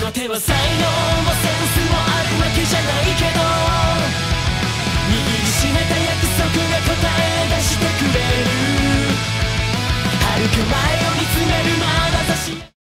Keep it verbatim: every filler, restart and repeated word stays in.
の手は才能もセンスもあるわけじゃないけど、握りしめた約束が答え出してくれる。遥か前を見つめる眼差し